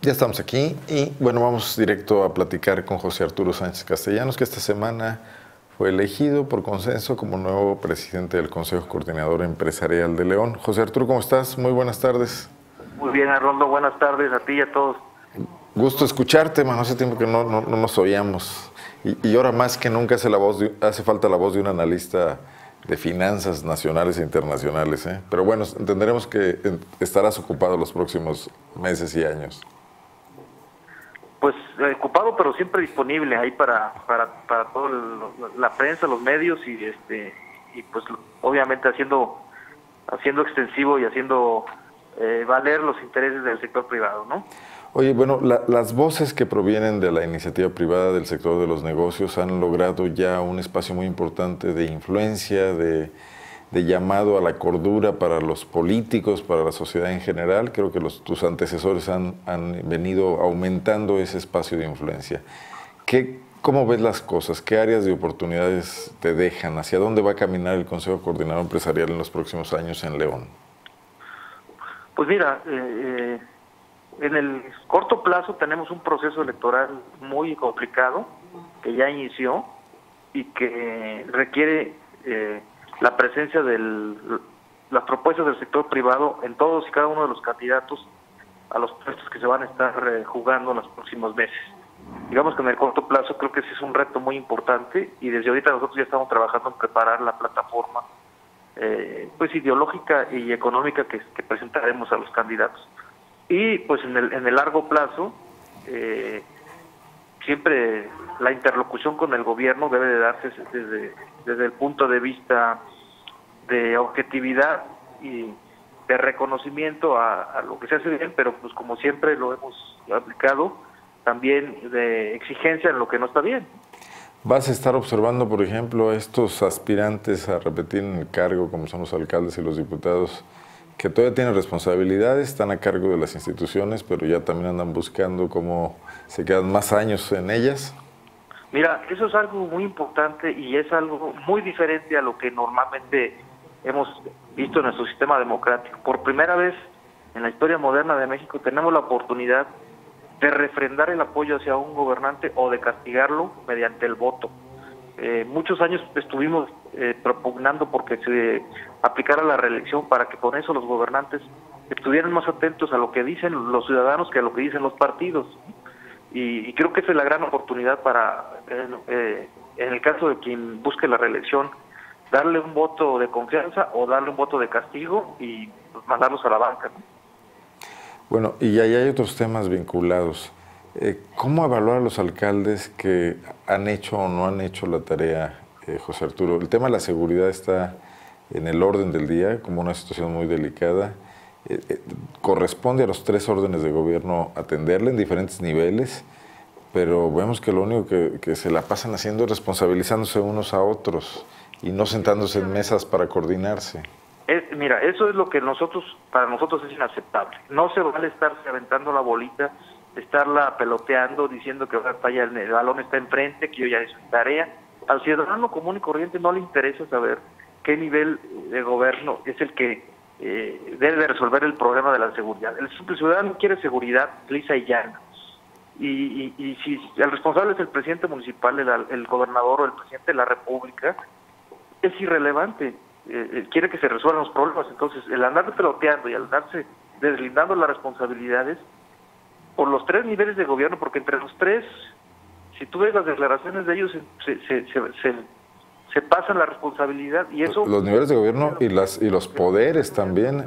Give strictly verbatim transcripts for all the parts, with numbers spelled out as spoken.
Ya estamos aquí y bueno, vamos directo a platicar con José Arturo Sánchez Castellanos, que esta semana fue elegido por consenso como nuevo presidente del Consejo Coordinador Empresarial de León. José Arturo, ¿cómo estás? Muy buenas tardes. Muy bien, Arnoldo, buenas tardes a ti y a todos. Gusto escucharte, man. Hace tiempo que no, no, no nos oíamos. Y, y ahora más que nunca hace, la voz de, hace falta la voz de un analista de finanzas nacionales e internacionales, ¿eh? Pero bueno, entenderemos que estarás ocupado los próximos meses y años. Pues eh, ocupado, pero siempre disponible ahí para para para toda la prensa, los medios y este y pues obviamente haciendo haciendo extensivo y haciendo eh, valer los intereses del sector privado, ¿no? Oye, bueno, la, las voces que provienen de la iniciativa privada del sector de los negocios han logrado ya un espacio muy importante de influencia, de, de llamado a la cordura para los políticos, para la sociedad en general. Creo que los, tus antecesores han, han venido aumentando ese espacio de influencia. ¿Qué, ¿Cómo ves las cosas? ¿Qué áreas de oportunidades te dejan? ¿Hacia dónde va a caminar el Consejo Coordinador Empresarial en los próximos años en León? Pues mira, eh, en el corto plazo tenemos un proceso electoral muy complicado que ya inició y que requiere eh, la presencia de las propuestas del sector privado en todos y cada uno de los candidatos a los puestos que se van a estar eh, jugando en los próximos meses. Digamos que en el corto plazo creo que ese es un reto muy importante y desde ahorita nosotros ya estamos trabajando en preparar la plataforma eh, pues ideológica y económica que, que presentaremos a los candidatos. Y pues en el, en el largo plazo eh, siempre la interlocución con el gobierno debe de darse desde, desde el punto de vista de objetividad y de reconocimiento a, a lo que se hace bien, pero pues como siempre lo hemos aplicado, también de exigencia en lo que no está bien. ¿Vas a estar observando, por ejemplo, a estos aspirantes a repetir en el cargo, como son los alcaldes y los diputados, que todavía tienen responsabilidades, están a cargo de las instituciones, pero ya también andan buscando cómo se quedan más años en ellas? Mira, eso es algo muy importante y es algo muy diferente a lo que normalmente hemos visto en nuestro sistema democrático. Por primera vez en la historia moderna de México tenemos la oportunidad de refrendar el apoyo hacia un gobernante o de castigarlo mediante el voto. Eh, muchos años estuvimos eh, propugnando porque se aplicara la reelección para que con eso los gobernantes estuvieran más atentos a lo que dicen los ciudadanos que a lo que dicen los partidos. Y, y creo que esa es la gran oportunidad para, eh, eh, en el caso de quien busque la reelección, darle un voto de confianza o darle un voto de castigo y pues, mandarlos a la banca, ¿no? Bueno, y ahí hay otros temas vinculados. Eh, ¿Cómo evaluar a los alcaldes que han hecho o no han hecho la tarea, eh, José Arturo? El tema de la seguridad está en el orden del día como una situación muy delicada. Eh, eh, corresponde a los tres órdenes de gobierno atenderla en diferentes niveles, pero vemos que lo único que, que se la pasan haciendo es responsabilizándose unos a otros y no sentándose en mesas para coordinarse. Es, mira, eso es lo que nosotros, para nosotros es inaceptable. No se vale estarse aventando la bolita, estarla peloteando, diciendo que ahora ya el, el balón está enfrente, que yo ya hice mi tarea. Al ciudadano común y corriente no le interesa saber qué nivel de gobierno es el que eh, debe de resolver el problema de la seguridad. El, el ciudadano quiere seguridad lisa y llana. Y, y, y si el responsable es el presidente municipal, el, el gobernador o el presidente de la república, es irrelevante. Eh, quiere que se resuelvan los problemas. Entonces el andar peloteando y al andarse deslindando las responsabilidades por los tres niveles de gobierno, porque entre los tres, si tú ves las declaraciones de ellos, se, se, se, se, se pasan la responsabilidad y eso... Los niveles de gobierno y, las, y los poderes también.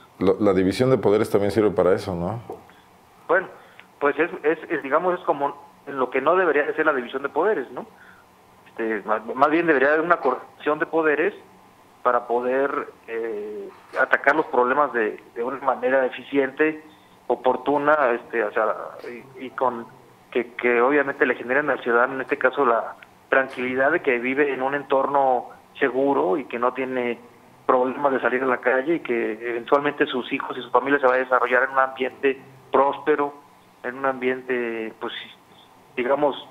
La división de poderes también sirve para eso, ¿no? Bueno, pues es, es, es digamos, es como en lo que no debería de ser la división de poderes, ¿no? Este, más, más bien debería haber una coordinación de poderes para poder eh, atacar los problemas de, de una manera eficiente, oportuna, este, o sea, y, y con que, que obviamente le generen al ciudadano, en este caso, la tranquilidad de que vive en un entorno seguro y que no tiene problemas de salir a la calle y que eventualmente sus hijos y su familia se va a desarrollar en un ambiente próspero, en un ambiente, pues, digamos,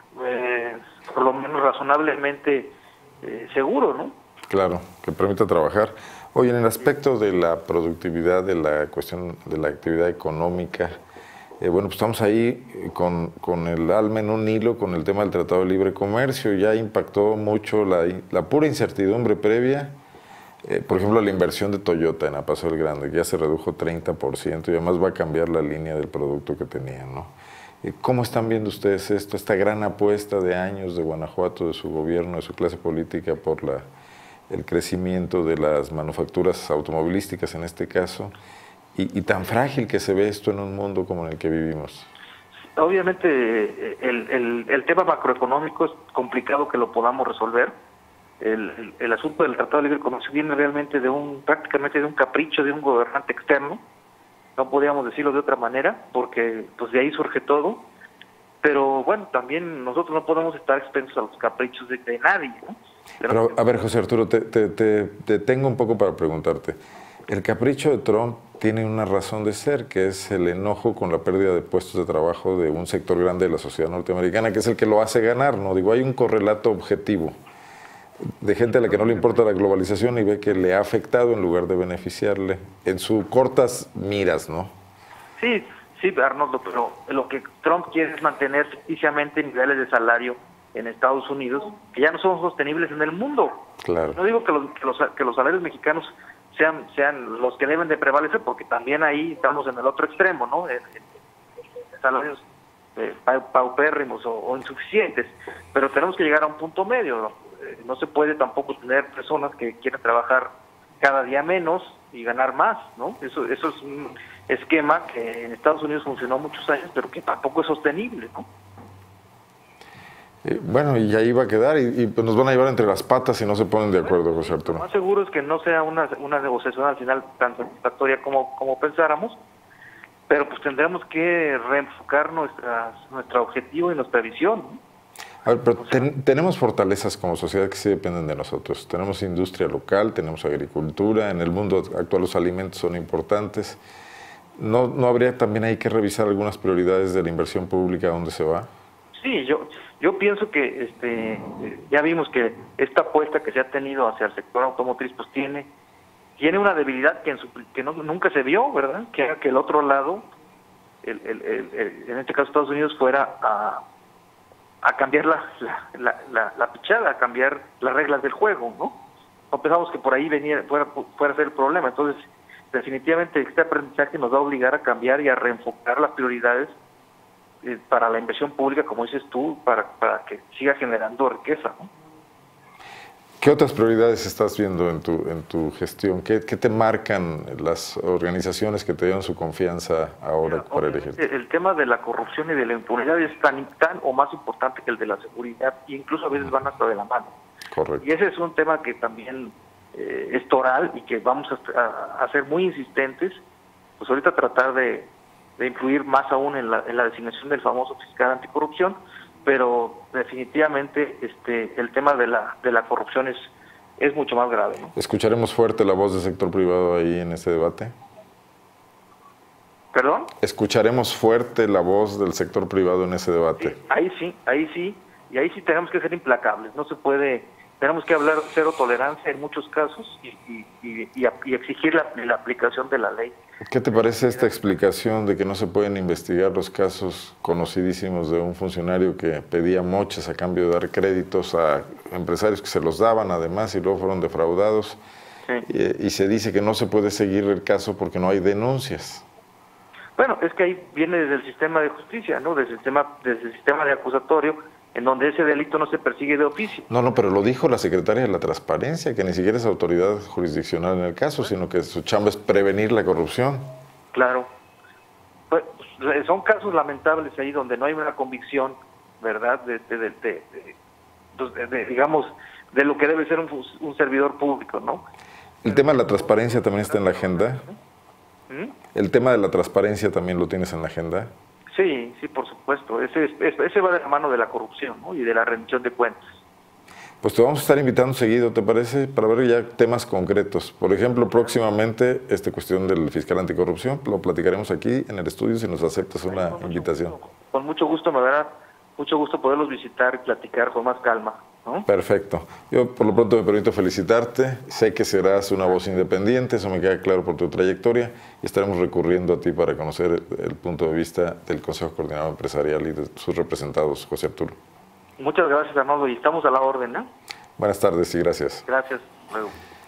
eh, por lo menos razonablemente eh, seguro, ¿no? Claro, que permita trabajar. Oye, en el aspecto de la productividad, de la cuestión de la actividad económica, Eh, bueno, pues estamos ahí con, con el alma en un hilo con el tema del Tratado de Libre Comercio. Ya impactó mucho la, la pura incertidumbre previa. Eh, por ejemplo, la inversión de Toyota en A Paso del Grande, que ya se redujo treinta por ciento y además va a cambiar la línea del producto que tenían, ¿no? Eh, ¿Cómo están viendo ustedes esto, esta gran apuesta de años de Guanajuato, de su gobierno, de su clase política por la, el crecimiento de las manufacturas automovilísticas en este caso, y, y tan frágil que se ve esto en un mundo como en el que vivimos? Obviamente el, el, el tema macroeconómico es complicado que lo podamos resolver. El, el, el asunto del Tratado de Libre Comercio viene realmente de un, prácticamente de un capricho de un gobernante externo, no podíamos decirlo de otra manera, porque pues de ahí surge todo, pero bueno, también nosotros no podemos estar expensos a los caprichos de, de nadie, ¿no? Pero, pero a ver, José Arturo, te, te, te, te tengo un poco para preguntarte. El capricho de Trump tiene una razón de ser, que es el enojo con la pérdida de puestos de trabajo de un sector grande de la sociedad norteamericana, que es el que lo hace ganar, ¿no? Digo, hay un correlato objetivo de gente a la que no le importa la globalización y ve que le ha afectado en lugar de beneficiarle en sus cortas miras, ¿no? Sí, sí, Arnoldo, pero lo que Trump quiere es mantener ficticiamente niveles de salario en Estados Unidos que ya no son sostenibles en el mundo. Claro. No digo que los, que los, que los salarios mexicanos sean sean los que deben de prevalecer, porque también ahí estamos en el otro extremo, ¿no? En, en, en salarios eh, paupérrimos o, o insuficientes, pero tenemos que llegar a un punto medio, ¿no? No se puede tampoco tener personas que quieren trabajar cada día menos y ganar más, ¿no? Eso eso es un esquema que en Estados Unidos funcionó muchos años, pero que tampoco es sostenible, ¿no? Eh, bueno, y ahí va a quedar y, y pues nos van a llevar entre las patas si no se ponen de acuerdo, José Arturo. Lo más seguro es que no sea una, una negociación al final tan satisfactoria como, como pensáramos, pero pues tendremos que reenfocar nuestras, nuestro objetivo y nuestra visión, ¿no? A ver, pero ten, tenemos fortalezas como sociedad que sí dependen de nosotros. Tenemos industria local, tenemos agricultura, en el mundo actual los alimentos son importantes. ¿No, no habría también ahí que revisar algunas prioridades de la inversión pública a dónde se va? Sí, yo yo pienso que este ya vimos que esta apuesta que se ha tenido hacia el sector automotriz pues tiene tiene una debilidad que, en su, que no, nunca se vio, ¿verdad? Que haga que el otro lado, el, el, el, el, en este caso Estados Unidos, fuera a a cambiar la, la, la, la, la pichada, a cambiar las reglas del juego, ¿no? No pensamos que por ahí venía, fuera, fuera a ser el problema. Entonces, definitivamente este aprendizaje nos va a obligar a cambiar y a reenfocar las prioridades eh, para la inversión pública, como dices tú, para, para que siga generando riqueza, ¿no? ¿Qué otras prioridades estás viendo en tu, en tu gestión? ¿Qué, ¿Qué te marcan las organizaciones que te dieron su confianza ahora Mira, para elegirte? El tema de la corrupción y de la impunidad es tan, tan o más importante que el de la seguridad, e incluso a veces van hasta de la mano. Correcto. Y ese es un tema que también eh, es toral y que vamos a, a, a ser muy insistentes, pues ahorita tratar de, de influir más aún en la, en la designación del famoso fiscal anticorrupción, pero definitivamente este el tema de la de la corrupción es es mucho más grave, ¿no? ¿Escucharemos fuerte la voz del sector privado ahí en este debate? ¿Perdón? ¿Escucharemos fuerte la voz del sector privado en ese debate? Sí, ahí sí, ahí sí, y ahí sí tenemos que ser implacables, no se puede, tenemos que hablar cero tolerancia en muchos casos y, y, y, y, y exigir la, la aplicación de la ley. ¿Qué te parece esta explicación de que no se pueden investigar los casos conocidísimos de un funcionario que pedía moches a cambio de dar créditos a empresarios que se los daban además y luego fueron defraudados? Sí. Y, y se dice que no se puede seguir el caso porque no hay denuncias. Bueno, es que ahí viene desde el sistema de justicia, ¿no? Desde el sistema, desde el sistema de acusatorio, en donde ese delito no se persigue de oficio. No, no, pero lo dijo la secretaria de la Transparencia, que ni siquiera es autoridad jurisdiccional en el caso, sino que su chamba es prevenir la corrupción. Claro. Pues, son casos lamentables ahí donde no hay una convicción, ¿verdad?, de, de, de, de, de, de digamos, de lo que debe ser un, un servidor público, ¿no? ¿El tema de la transparencia también está en la agenda? ¿Mm? ¿El tema de la transparencia también lo tienes en la agenda? Sí, sí, por supuesto. Ese, ese va de la mano de la corrupción, ¿no? Y de la rendición de cuentas. Pues te vamos a estar invitando seguido, ¿te parece? Para ver ya temas concretos. Por ejemplo, próximamente, esta cuestión del fiscal anticorrupción, lo platicaremos aquí en el estudio si nos aceptas una con invitación. Mucho, con mucho gusto, me dará mucho gusto poderlos visitar y platicar con más calma. ¿no? Perfecto. Yo por lo pronto me permito felicitarte. Sé que serás una voz independiente, eso me queda claro por tu trayectoria, y estaremos recurriendo a ti para conocer el punto de vista del Consejo Coordinador Empresarial y de sus representados, José Arturo. Muchas gracias, Arnoldo, y estamos a la orden, ¿eh? Buenas tardes y gracias. Gracias. Luego.